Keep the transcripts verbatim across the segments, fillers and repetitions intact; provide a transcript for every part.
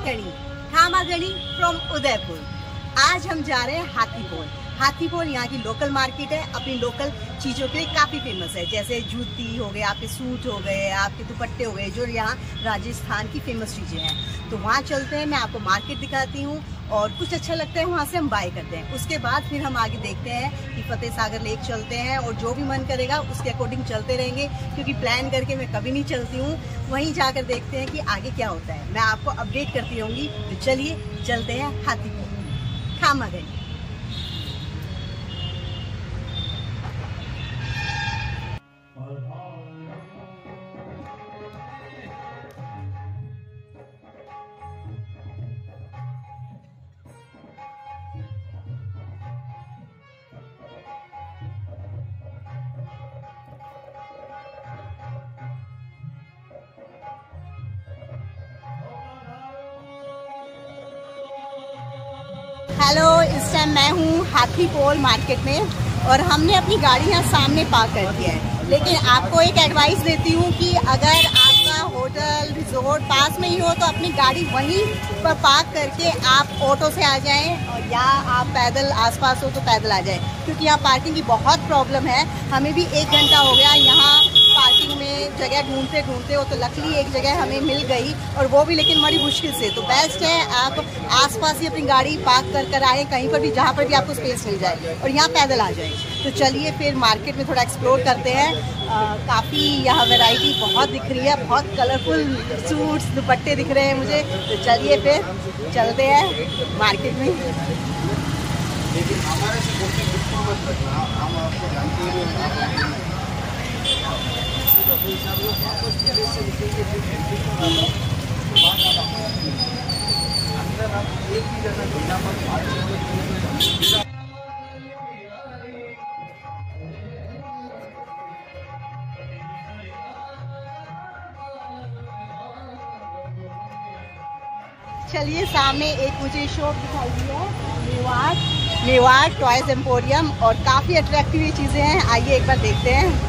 खामागणी खामागणी from Udaipur. आज हम जा रहे हैं हाथीपोल। हाथीपोल यहाँ की लोकल मार्केट है, अपनी लोकल चीज़ों के लिए काफ़ी फेमस है, जैसे जूती हो गए, आपके सूट हो गए, आपके दुपट्टे हो गए, जो यहाँ राजस्थान की फेमस चीज़ें हैं। तो वहाँ चलते हैं, मैं आपको मार्केट दिखाती हूँ और कुछ अच्छा लगता है वहाँ से हम बाय करते हैं। उसके बाद फिर हम आगे देखते हैं कि फतेह सागर लेक चलते हैं और जो भी मन करेगा उसके अकॉर्डिंग चलते रहेंगे, क्योंकि प्लान करके मैं कभी नहीं चलती हूँ। वहीं जाकर देखते हैं कि आगे क्या होता है, मैं आपको अपडेट करती रहूँगी। तो चलिए चलते हैं हाथीपोल खामागणी। हेलो, इस टाइम मैं हूँ हाथीपोल मार्केट में और हमने अपनी गाड़ी यहाँ सामने पार्क कर दिया है। लेकिन आपको एक एडवाइस देती हूँ कि अगर आपका होटल रिजॉर्ट पास में ही हो तो अपनी गाड़ी वहीं पर पार्क करके आप ऑटो से आ जाएं, और या आप पैदल आसपास हो तो पैदल आ जाएं, क्योंकि यहाँ पार्किंग की बहुत प्रॉब्लम है। हमें भी एक घंटा हो गया यहाँ पार्किंग में जगह ढूंढते ढूंढते हो, तो लकीली एक जगह हमें मिल गई, और वो भी लेकिन बड़ी मुश्किल से। तो बेस्ट है आप आसपास ही अपनी गाड़ी पार्क कर कर आए, कहीं पर भी जहाँ पर भी आपको स्पेस मिल जाए, और यहाँ पैदल आ जाए। तो चलिए फिर मार्केट में थोड़ा एक्सप्लोर करते हैं। काफ़ी यहाँ वैरायटी बहुत दिख रही है, बहुत कलरफुल सूट्स दुपट्टे दिख रहे हैं मुझे। तो चलिए फिर चलते हैं मार्केट में। लेकिन हमारे से बोलते बिल्कुल मत रखना, हम आपको जानते हैं। वापस से निकलेंगे अंदर आप एक ही जगह बिना मत। चलिए, सामने एक मुझे शॉप दिखाई दी है, मेवाड़ मेवाड़ टॉयज एम्पोरियम, और काफ़ी अट्रैक्टिव ये चीज़ें हैं। आइए एक बार देखते हैं।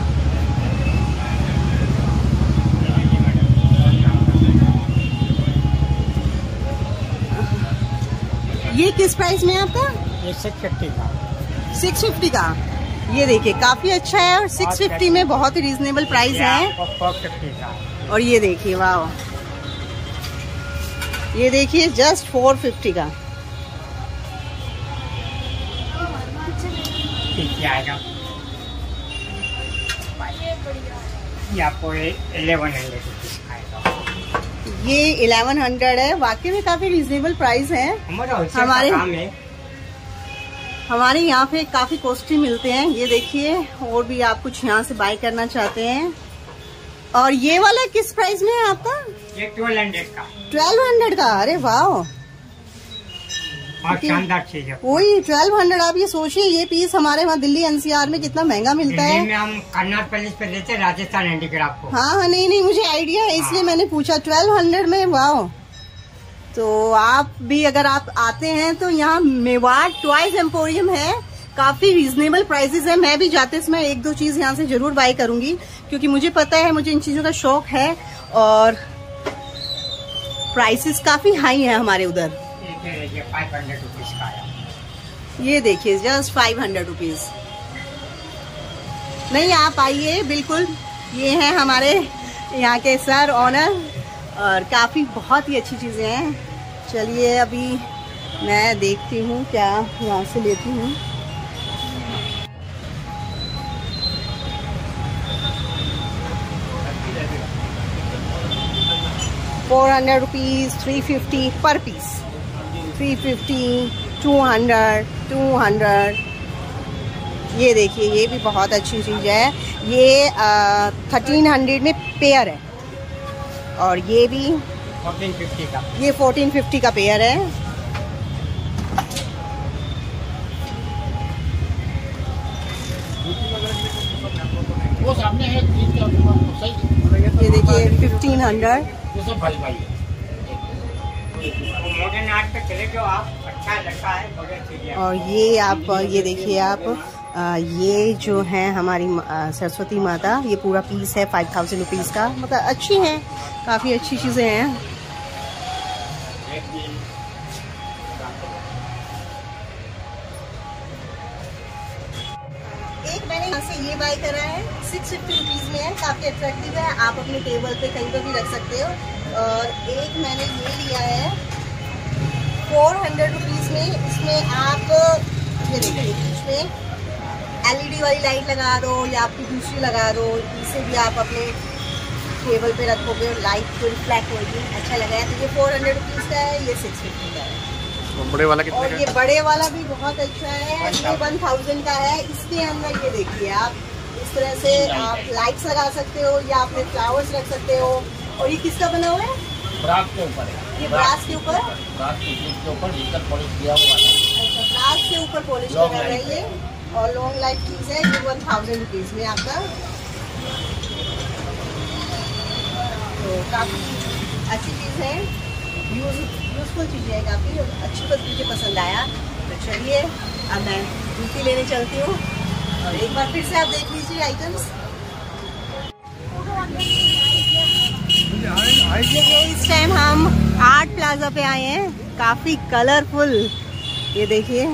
ये किस प्राइस में है आपका? ये सिक्स फिफ्टी का। सिक्स फिफ्टी का, ये देखिए काफ़ी अच्छा है, और सिक्स फिफ्टी में बहुत ही रीजनेबल प्राइस है। फोर फिफ्टी का। और ये देखिए, वाह, ये देखिए जस्ट फोर फिफ्टी का। ठीक आएगा। ये आपको इलेवन हंड्रेड रुपीज आएगा। ये इलेवन हंड्रेड है, वाकई में काफी रीजनेबल प्राइस है। हमारे हमारे यहाँ पे काफी कॉस्टली मिलते हैं। ये देखिए, और भी आप कुछ यहाँ से बाय करना चाहते हैं। और ये वाला किस प्राइस में है आपका? ये ट्वेल्व हंड्रेड का। ट्वेल्व हंड्रेड का, अरे वाह, शानदार चीज है। वही ट्वेल्व हंड्रेड। आप ये सोचिए, ये पीस हमारे वहाँ दिल्ली एनसीआर में कितना महंगा मिलता है। में हम कर्नाट पैलेस पे लेते हैं, राजस्थान हैंडीक्राफ्ट को। हाँ हाँ, नहीं नहीं, मुझे आइडिया है, इसलिए मैंने पूछा। ट्वेल्व हंड्रेड में, वाह। तो आप भी अगर आप आते हैं तो यहाँ मेवाड़ टॉयज एम्पोरियम है, काफी रीजनेबल प्राइसेस है। मैं भी जाते समय एक दो चीज यहाँ से जरूर बाय करूंगी, क्योंकि मुझे पता है, मुझे इन चीजों का शौक है, और प्राइसेस काफी हाई है हमारे उधर। फाइव हंड्रेड रुपीज का है। ये देखिए जस्ट फाइव हंड्रेड रुपीज। नहीं, आप आइए बिल्कुल। ये हैं हमारे यहाँ के सर ऑनर, और काफी बहुत ही अच्छी चीजें हैं। चलिए अभी मैं देखती हूँ क्या यहाँ से लेती हूँ। Four hundred rupees, three fifty per piece, three fifty, two hundred, two hundred. ये देखिए, ये भी बहुत अच्छी चीज़ है। ये थर्टीन हंड्रेड में पेयर है, और ये भी फोर्टीन फिफ्टी का। ये फोर्टीन फिफ्टी का पेयर है। वो सामने है, ये देखिए फिफ्टीन हंड्रेड। भाई भाई मॉडर्न आर्ट पे चले जो आप, अच्छा लगता है। और ये आप ये देखिए आप, आ, ये जो है हमारी आ, सरस्वती माता, ये पूरा पीस है फाइव थाउजेंड रुपीज़ का। मतलब अच्छी है, काफ़ी अच्छी चीज़ें हैं। एक मैंने यहाँ से ये बाय करा है, सिक्स फिफ्टी रुपीज़ में है, काफ़ी अट्रैक्टिव है, आप अपने टेबल पे कहीं पर भी रख सकते हो। और एक मैंने ये लिया है फोर हंड्रेड रुपीज़ में, इसमें आप ये देखिए, इसमें एलईडी वाली लाइट लगा दो या आपकी दूसरी लगा दो, इसे भी आप अपने टेबल पे रखोगे और लाइट जो रिफ्लेक्ट होगी, अच्छा लगा है। तो ये फोर हंड्रेड रुपीज़ का है, ये सिक्स फिफ्टी का है। बड़े वाला कितने और का? ये बड़े वाला भी बहुत अच्छा है, ये वन थाउजेंड का है। इसके अंदर ये देखिए, आप इस तरह से आप लाइट्स लगा सकते हो या अपने फ्लावर्स रख सकते हो। और ये किसका बना हुआ है? ब्रास के ऊपर है, ये ब्रास के ऊपर, ब्रास के ऊपर भीतर पॉलिश किया हुआ है। अच्छा, ब्रास के ऊपर पॉलिश लगा है ये, और लॉन्ग लाइफ चीज़ है। ये वन थाउजेंड रुपीज़ में आपका, तो काफ़ी अच्छी चीज़ है, यूज यूजफुल चीज़ है काफ़ी, अच्छी बस मुझे पसंद आया। तो चलिए अब मैं जूती लेने चलती हूँ और एक बार फिर से आप देख लीजिए आइटम्स। इस टाइम हम आर्ट प्लाजा पे आए हैं, काफ़ी कलरफुल, ये देखिए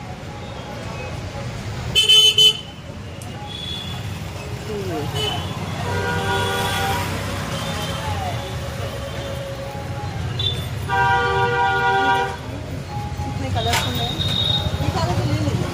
कितने कलरफुल है, ये सारे तो ले लीजिए।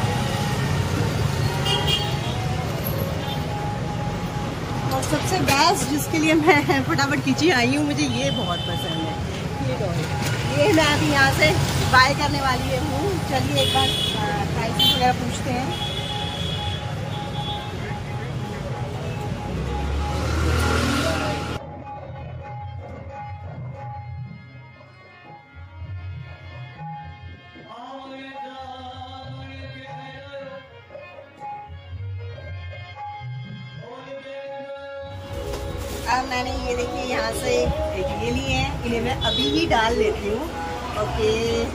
और सबसे बेस्ट जिसके लिए मैं फटाफट खींची आई हूँ, मुझे ये बहुत पसंद है, ये तो ये मैं अभी यहाँ से बाय करने वाली हूँ। चलिए एक बार प्राइसिंग वगैरह पूछते हैं। अब मैंने ये देखिए यहाँ से एक ये लिए हैं, इन्हें मैं अभी ही डाल लेती हूँ। ओके,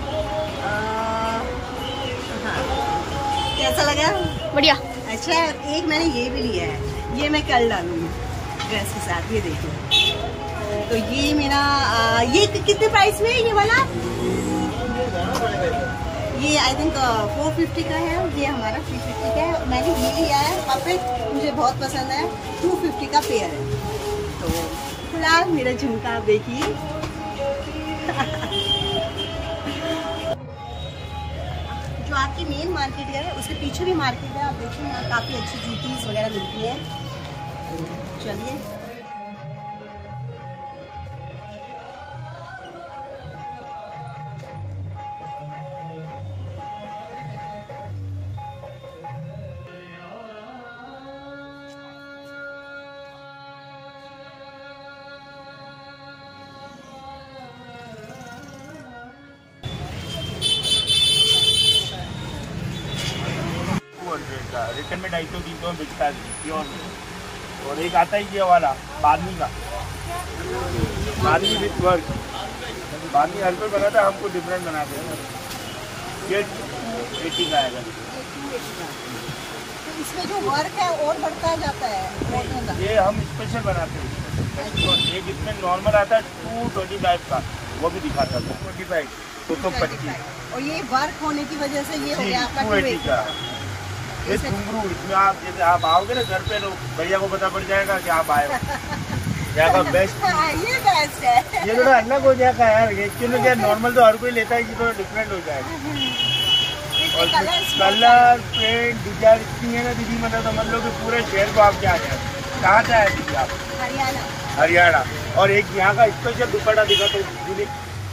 हाँ, कैसा लगा? बढ़िया। अच्छा, एक मैंने ये भी लिया है, ये मैं कल डालूंगी ड्रेस के साथ, ये देखिए। तो ये मेरा आ, ये कितने प्राइस में है ये वाला? ये आई थिंक फोर फिफ्टी का है, ये हमारा थ्री फिफ्टी का है। मैंने ये लिया है, परफेक्ट, मुझे बहुत पसंद है, टू फिफ्टी का पेयर है। तो फिलहाल मेरा झुमका आप देखिए। जो आपकी मेन मार्केट है उसके पीछे भी मार्केट है, आप देखिए यहाँ काफ़ी अच्छी जूतीज वगैरह मिलती है। चलिए रिटर्न में ढाई सौ तीन सौ बिकता है प्योर में। और एक आता है ये वाला बादमी का, बादमी विथ वर्क, बादमी हर कोई बनाता है, हमको डिफरेंट बनाते हैं। ये एटी का आएगा। तो इसमें जो वर्क है और बढ़ता जाता है, ये हम स्पेशल बनाते हैं। एक इसमें नॉर्मल आता है टू ट्वेंटी फाइव का, वो भी दिखाता था ट्वेंटी फाइव दो सौ पच्चीस। और ये वर्क होने की वजह से ये हो गया आपका टू एटी का। ये घुंघरू, इसमें आप जैसे आप आओगे ना घर पे, लोग भैया को पता पड़ जाएगा कि आप आए हो। क्या का बेस्ट, ये बेस्ट है। ये थोड़ा अलग हो जाएगा यार, एक्चुअली क्या नॉर्मल तो हर कोई लेता है, ये थोड़ा डिफरेंट हो जाएगा। और कलर प्रिंट डिजाइन इतनी है ना दीदी, मतलब समझ लो कि पूरे शहर को आप क्या जाए। कहाँ से आए दीदी आप? हरियाणा। हरियाणा। और एक यहाँ का स्पेशल दुपट्टा दिखा तो यूनिक।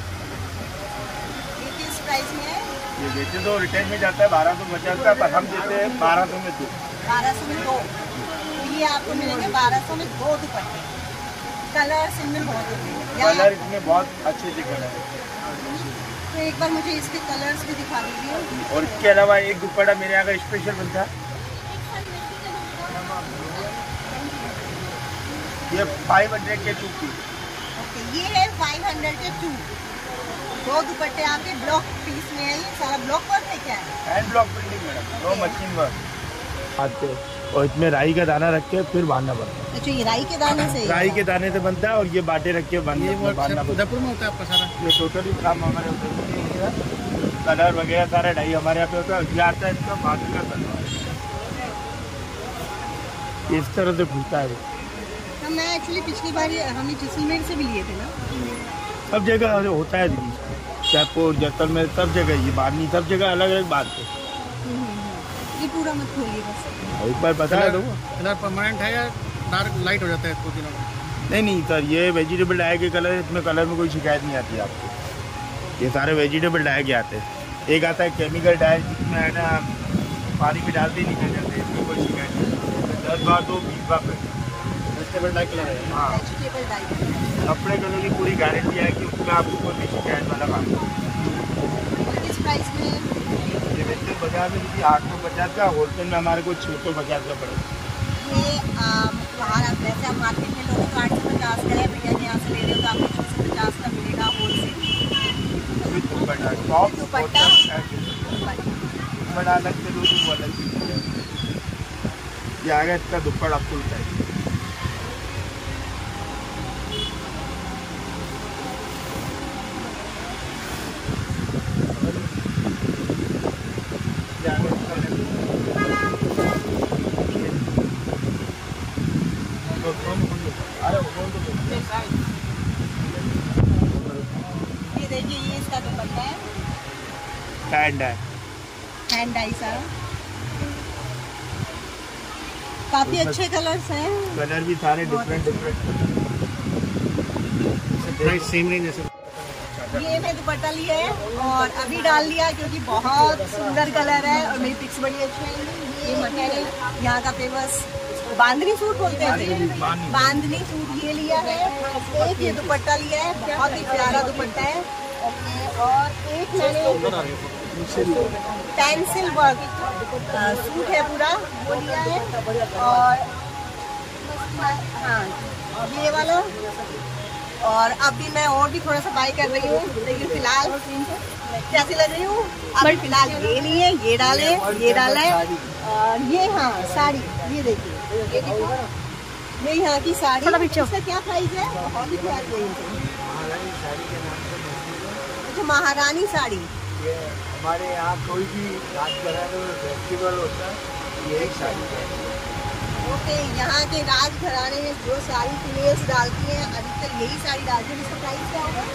ये किस प्राइस में है? ये बेचे तो रिटेल में जाता है बारह सौ पचास का, पर हम देते हैं बारह सौ में दो। बारह सौ में दो, तो ये आपको मिलेंगे बारह सौ में दो दुपट्टे। कलर इनमें बहुत होते हैं, कलर इसमें बहुत अच्छे अच्छे कलर है। तो एक बार मुझे इसके कलर्स भी दिखा दीजिए। और इसके अलावा एक दुपट्टा मेरे यहाँ का स्पेशल बनता है, ये फाइव हंड्रेड के टू पीस। ओके, ये है फाइव हंड्रेड के टू, दो दुपट्टे आपके ब्लॉक पीस में है। ये सारा ब्लॉक वर्क है क्या है? Hand block printing madam, no machine work आते। और इसमें राई का दाना रख के फिर बांधना पड़ता है। अच्छा, ये राई के दाने से? राई के दाने से बनता है और ये बाटे रख के बांधना पड़ता है। उदयपुर में होता है आपका सारा? ये टोटली काम हमारे उधर कलर वगैरह सारा डाई हमारे यहाँ पे होता है। ये आता है इसका बाकी का कलर इस तरह से खुलता है। हाँ, मैं एक्चुअली पिछली बार हमने जैसलमेर से भी लिए थे ना। सब जगह होता है दीदी, जयपुर जैसलमेर सब जगह ये बांधनी, सब जगह अलग अलग बात है। ये पूरा मत खोलिए बस एक बार बता दो। कलर परमानेंट है या डार्क लाइट हो जाता है इसको दिनों में? नहीं नहीं सर, ये वेजिटेबल डाई के कलर, इसमें कलर में कोई शिकायत नहीं आती आपको। ये सारे वेजिटेबल डाई के आते हैं। एक आता है केमिकल डाई जिसमें है ना पानी में डालते ही निकल जाते हैं, इसमें कोई शिकायत नहीं। दस बार दो बीस बार वेजिटेबल डाई कलर है। हाँ, वेजिटेबल डाई कपड़े कलर की पूरी गारंटी है कि उसमें आपको कोई भी शिकायत वाला काम नहीं। किस प्राइस में? ये वैसे बाजार में किसी आठ सौ पचास का, होलसेल में हमारे को छः सौ पचास का पड़ेगा। ये बाहर आप वैसे आप मार्केट में लोगों को आठ सौ पचास का है, भैया के यहाँ से ले रहे हो तो आपको छः सौ पचास का मिलेगा होलसेल। दुपट्टा टॉप दुपट्टा दुपट्टा अलग से दो तो अलग से। ये आ गया इसका दुपट्टा फुल साइज। ये देखिए, ये इसका दुपट्टा है, हैंड है, हैंड डाई सा। काफी अच्छे कलर्स हैं, कलर भी सारे डिफरेंट डिफरेंट। सेम रेंज है। ये मैं दुपट्टा लिया है और अभी डाल लिया क्योंकि बहुत सुंदर कलर है और मेरी पिक्स बड़ी अच्छी है। ये मैंने यहाँ का फेमस बांधनी सूट बोलते हैं, बांधनी सूट ये लिया है। एक ये दुपट्टा लिया है, बहुत ही प्यारा दुपट्टा है। और एक मैंने पेंसिल वर्क सूट है पूरा, वो लिया है। और हाँ, ये वाला। और अभी मैं और भी थोड़ा सा बाई कर रही हूँ, लेकिन फिलहाल कैसी लग रही हूँ अभी फिलहाल ये नहीं है, ये डाले, ये डाला है। और ये हाँ साड़ी, ये देखिए, ये देखिए, ये यहाँ की साड़ी। इसका क्या प्राइस है? बहुत ही प्यारी है। अच्छा, महारानी साड़ी। ये हमारे यहाँ कोई भी राजघराने में फेस्टिवल होता है, ये एक साड़ी है। ओके, यहाँ के राजघराने में जो सारी फीमेल्स डालती हैं अधिकतर यही साड़ी डालती है। इसका प्राइस क्या होगा?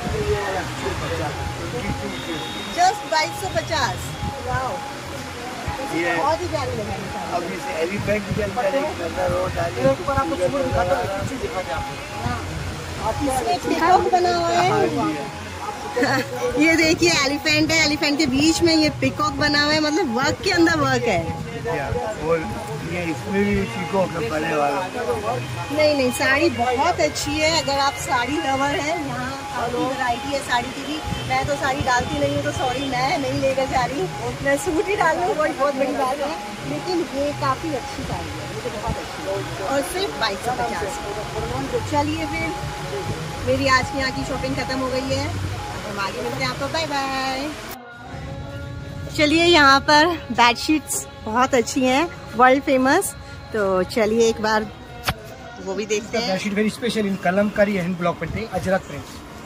जस्ट बाईस सौ पचास। बहुत ही प्यारी लग रही है। अब इस एलिफेंट के अंदर एक नजर और डालिए, ऊपर आपको पूरा दिखाता हूं, पीछे दिखाते आपको। इसमें पिकॉक बना हुआ है। ये देखिए, एलिफेंट है, एलिफेंट के बीच में ये पिकॉक बना हुआ है, मतलब वर्क के अंदर वर्क है। और ये इसमें भी पिकॉक है बड़े वाला। नहीं नहीं, साड़ी बहुत अच्छी है। अगर आप साड़ी लवर हैं, यहाँ काफी वैरायटी है साड़ी की भी। मैं तो साड़ी डालती नहीं हूँ तो सॉरी, मैं नहीं लेकर जा रही हूँ, मैं सूट ही डाल रही हूँ, वही बहुत बड़ी बात है। लेकिन ये काफी अच्छी साड़ी है, ये तो बहुत अच्छी है और सिर्फ बाईस सौ पचास। तो चलिए फिर, मेरी आज की यहाँ की शॉपिंग खत्म हो गई है, हम आगे मिलते हैं आपको। Bye bye. चलिए, यहाँ पर बेडशीट्स बहुत अच्छी हैं, वर्ल्ड फेमस। तो चलिए एक बार वो भी देखते हैं। Bedsheet very special in Kalamkari hand block printing, Ajrak print.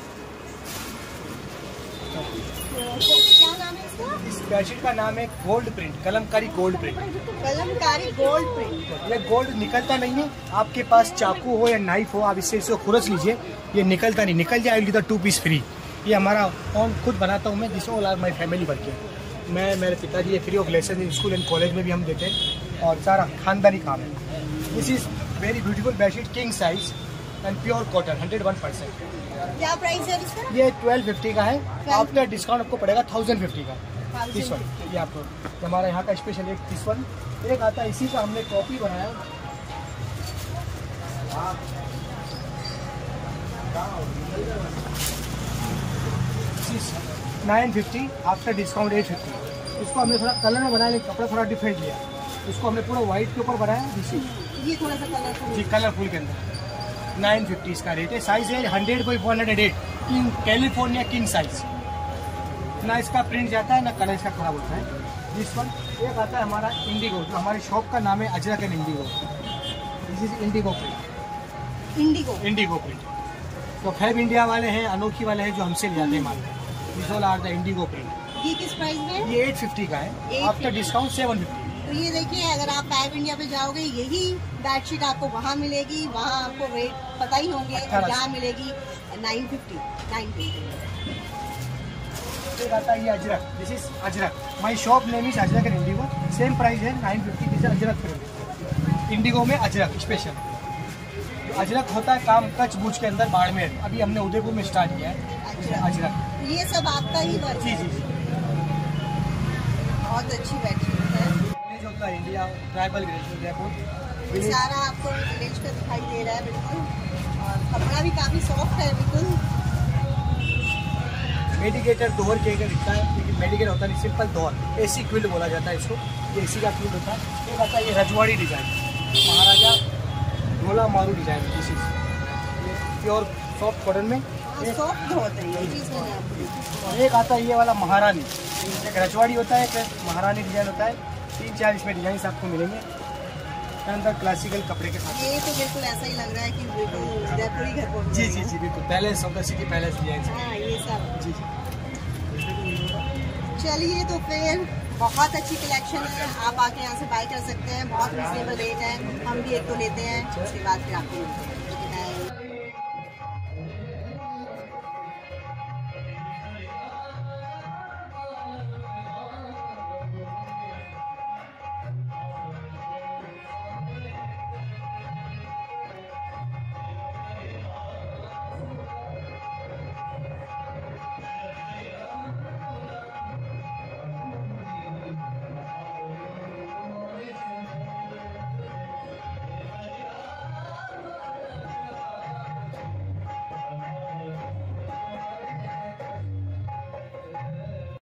क्या नाम है इसका? इस बेडशीट का नाम है gold print, Kalamkari gold print. Kalamkari gold print. ये गोल्ड निकलता नहीं है। आपके पास चाकू हो या नाइफ हो, आप इससे इसको खुरच लीजिए, ये निकलता नहीं। निकल जाए तो टू पीस फ्री। ये हमारा ऑन खुद बनाता हूँ मैं, this all are my family work है। मैं, मेरे पिताजी ये free of lesson in school and college में भी हम देते हैं और सारा खानदानी काम है। This is very beautiful bedsheet, king size and pure cotton, hundred one percent. क्या प्राइस है इसका? ये ट्वेल्व फिफ्टी का है, आफ्टर डिस्काउंट आपको पड़ेगा थाउजेंड फिफ्टी का। दिस वन, ये आपको हमारा यहाँ का स्पेशल एक दिस वन एक आता है, इसी का हमने कॉपी बनाया। Nine fifty after discount eight fifty. इसको हमने थोड़ा कलर में बनाया, कपड़ा थोड़ा डिफरेंट लिया। इसको हमने पूरा व्हाइट के ऊपर बनाया, ये थोड़ा सा कलरफुल। जी, कलरफुल के अंदर नाइन फिफ्टी इसका रेट है। साइज है hundred by one hundred eight, king California king size. ना इसका प्रिंट जाता है ना कलर इसका खराब होता है। This one. एक आता है हमारा इंडिगो, जो हमारी शॉप का नाम है Ajrak and indigo. This is indigo print. Indigo indigo print तो फैब इंडिया वाले हैं, अनोखी वाले हैं जो हमसे ले जाते हैं माल। This all are the indigo print. ये किस प्राइस में है? ये एट फिफ्टी का है, आफ्टर डिस्काउंट सेवन फिफ्टी। तो ये देखिए, अगर आप फैब इंडिया पे जाओगे यही बेडशीट आपको वहाँ मिलेगी, वहाँ आपको रेट पता ही होंगे, और यहाँ मिलेगी नाइन फिफ्टी नाइन फिफ्टी। एक आता है ये Ajrak, this is Ajrak. My shop name is Ajrak and indigo, same price है nine fifty. This Ajrak print, indigo में अजरक स्पेशल। अजरक होता है काम कच्छ भुज के अंदर बाड़मेर, अभी हमने उदयपुर में स्टार्ट किया है अच्छा। अजरक। ये सब आपका ही वर्क जी है? जी जी। बहुत अच्छी बेडशीट है। जो होता है इंडिया ट्राइबल जयपुर, ये सारा आपको विलेज का दिखाई दे रहा है बिल्कुल, और कपड़ा भी काफी सॉफ्ट है बिल्कुल। मेडिकेटर डोर के दिखता है, लेकिन मेडिकेटर होता है सिंपल डोर, एसी क्विल्ट बोला जाता है इसको। ये एसी का क्विल्ट होता है। एक आता है ये रजवाड़ी design, Maharaja Dhola Maru design. This is pure soft cotton में। सॉफ्ट बहुत है ये चीज़ मैंने आपको देखी। और एक आता है ये वाला महारानी, एक रजवाड़ी होता है, एक महारानी डिजाइन होता है। तीन चार इसमें डिजाइन आपको मिलेंगे अंदर क्लासिकल कपड़े के साथ। ये तो बिल्कुल ऐसा ही लग रहा है कि बिल्कुल जयपुरी घर को। जी जी जी बिल्कुल, palace of the city palace design. हाँ ये सब। जी जी। चलिए तो फिर बहुत अच्छी कलेक्शन है, आप आके यहाँ से बाय कर सकते हैं, बहुत रिजनेबल रेट है। हम भी एक तो लेते हैं, उसके बाद फिर आपको मिलते हैं।